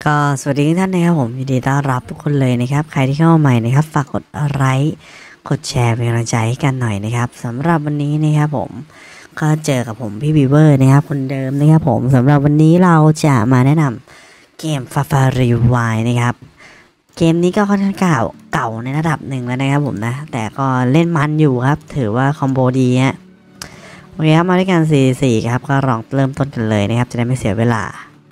ก็สวัสดีทุกท่านนะครับผมยินดีต้อนรับทุกคนเลยนะครับใครที่เข้ามาใหม่นะครับฝากกดไลค์กดแชร์เป็นกำลังใจให้กันหน่อยนะครับสำหรับวันนี้นะครับผมก็เจอกับผมพี่บีเวอร์นะครับคนเดิมนะครับผมสำหรับวันนี้เราจะมาแนะนำเกม Safari Wild นะครับเกมนี้ก็ค่อนข้างเก่าในระดับหนึ่งแล้วนะครับผมนะแต่ก็เล่นมันอยู่ครับถือว่าคอมโบดีฮะโอเคครับมาด้วยกัน4-4ครับก็ลองเริ่มต้นกันเลยนะครับจะได้ไม่เสียเวลา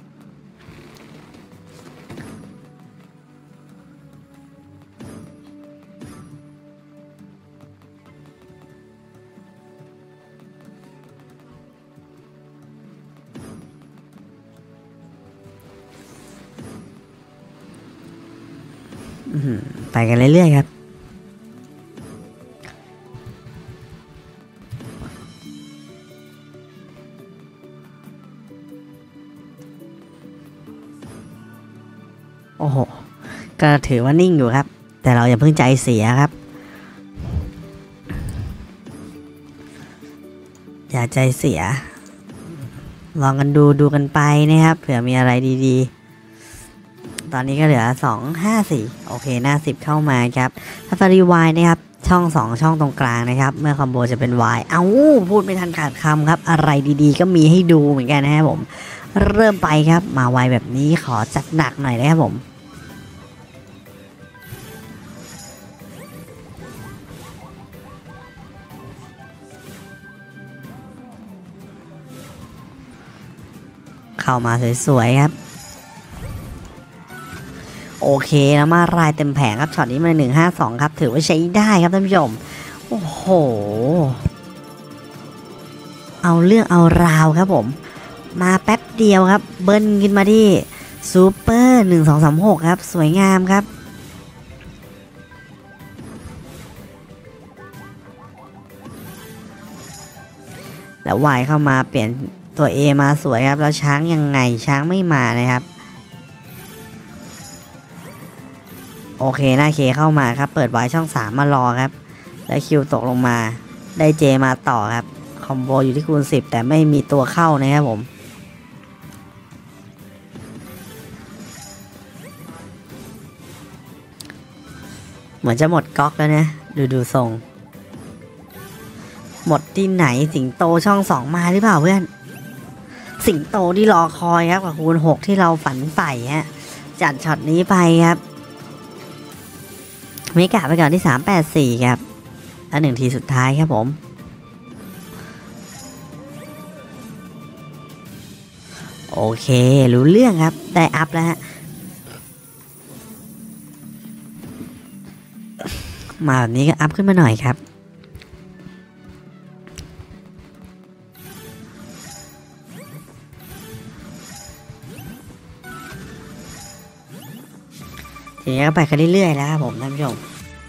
ไปกันเรื่อยๆครับโอ้โหก็ถือว่านิ่งอยู่ครับแต่เราอย่าเพิ่งใจเสียครับอย่าใจเสียลองกันดูกันไปนะครับเผื่อมีอะไรดีๆตอนนี้ก็เหลือ2-5-4โอเคหน้า10เข้ามาครับSafari Wildนะครับช่อง2ช่องตรงกลางนะครับเมื่อคอมโบจะเป็น Y เอ้าพูดไม่ทันขาดคำครับอะไรดีๆก็มีให้ดูเหมือนกันนะครับผมเริ่มไปครับมาไวแบบนี้ขอจัดหนักหน่อยนะครับผมเข้ามาสวยๆครับโอเคแล้วมารายเต็มแผงครับช็อตนี้มา152ครับถือว่าใช้ได้ครับท่านผู้ชมโอ้โหเอาเรื่องเอาราวครับผมมาแป๊บเดียวครับเบิ้ลขึ้นมาที่ซูเปอร์1236ครับสวยงามครับแล้ววายเข้ามาเปลี่ยนตัว A มาสวยครับแล้วช้างยังไงช้างไม่มานะครับโอเคหน้าเคเข้ามาครับเปิดไว้ช่อง3มารอครับแล้วคิวตกลงมาได้เจมาต่อครับคอมโบอยู่ที่คูณ10แต่ไม่มีตัวเข้านะครับผมเหมือนจะหมดก๊อกแล้วนะดูทรงหมดที่ไหนสิงโตช่อง2มาหรือเปล่าเพื่อนสิงโตที่รอคอยครับกับคูณ6ที่เราฝันใฝ่ฮะจัดช็อตนี้ไปครับเมกะไปก่อนที่384ครับแล้ว1ทีสุดท้ายครับผมโอเครู้เรื่องครับได้อัพแล้วฮะมาแบบนี้ก็อัพขึ้นมาหน่อยครับทีนี้ก็ไปกันเรื่อยๆแล้วครับผมท่านผู้ชม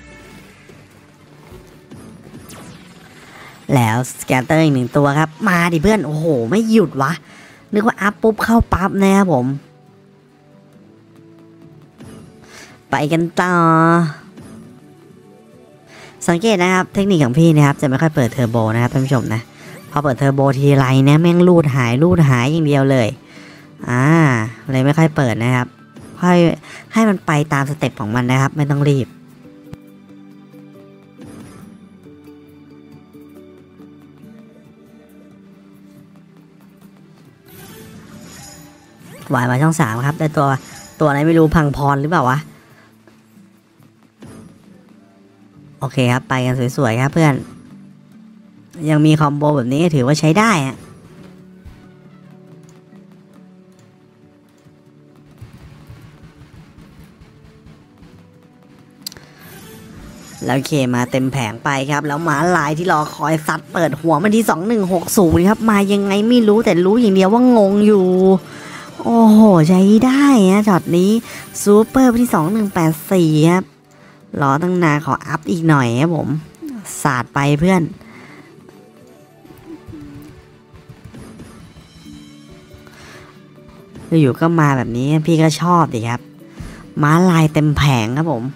แล้วสแกนเตอร์อีก1ตัวครับมาดิเพื่อนโอ้โหไม่หยุดวะนึกว่าอัพปุ๊บเข้าปั๊บนะครับผมไปกันต่อสังเกตนะครับเทคนิคของพี่นะครับจะไม่ค่อยเปิดเทอร์โบนะครับท่านผู้ชมนะพอเปิดเทอร์โบทีไรเนี่ยแม่งรูดหายอย่างเดียวเลยเลยไม่ค่อยเปิดนะครับค่อยให้มันไปตามสเต็ปของมันนะครับไม่ต้องรีบวายมาช่อง3ครับได้ตัวอะไรไม่รู้พังพรหรือเปล่าวะโอเคครับไปกันสวยๆครับเพื่อนยังมีคอมโบแบบนี้ถือว่าใช้ได้อะแล้วเคมาเต็มแผงไปครับแล้วหมาลายที่รอคอยซัดเปิดหัวมันที่2160ครับมายังไงไม่รู้แต่รู้อย่างเดียวว่างงอยู่โอ้โหใช้ได้ฮะช็อตนี้ซูเปอร์ที่2184ครับรอตั้งนานขออัพอีกหน่อยครับผมสาดไปเพื่อนอยู่ก็มาแบบนี้พี่ก็ชอบดิครับม้าลายเต็มแผงครับผม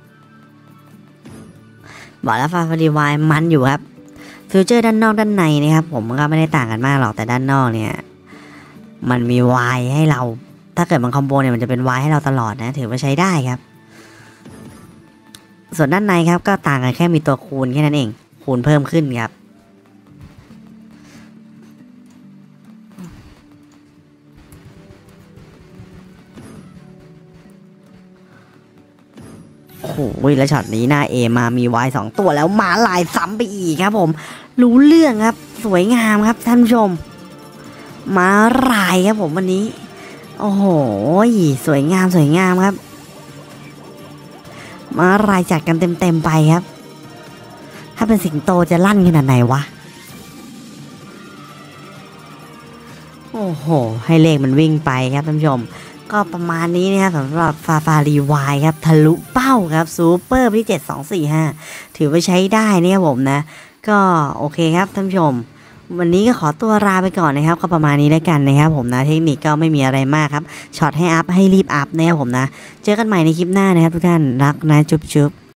บอกแล้วSafari Wildมันอยู่ครับฟิวเจอร์ด้านนอกด้านในนะครับผมก็ไม่ได้ต่างกันมากหรอกแต่ด้านนอกเนี่ยมันมีวายให้เราตถ้าเกิดมันคอมโบเนี่ยมันจะเป็นวายให้เราตลอดนะถือว่าใช้ได้ครับส่วนด้านในครับก็ต่างกันแค่มีตัวคูณแค่นั้นเองคูณเพิ่มขึ้นครับโอ้โหแล้วช็อตนี้หน้าเอมามีวาย2ตัวแล้วมาลายซ้ำไปอีกครับผมรู้เรื่องครับสวยงามครับท่านผู้ชมมาลายครับผมวันนี้โอ้โหสวยงามครับมารายจัดกันเต็มไปครับถ้าเป็นสิงโตจะลั่นขนาดไหนวะโอ้โหให้เลขมันวิ่งไปครับท่านผู้ชมก็ประมาณนี้นะครับสำหรับฟารีวายครับทะลุเป้าครับซูเปอร์ที่7245ถือว่าใช้ได้เนี่ยผมนะก็โอเคครับท่านผู้ชมวันนี้ก็ขอตัวลาไปก่อนนะครับก็ประมาณนี้แล้วกันนะครับผมนะเทคนิคก็ไม่มีอะไรมากครับช็อตให้อัพให้รีบอัพนะครับผมนะเจอกันใหม่ในคลิปหน้านะครับทุกท่านรักนะจุ๊บ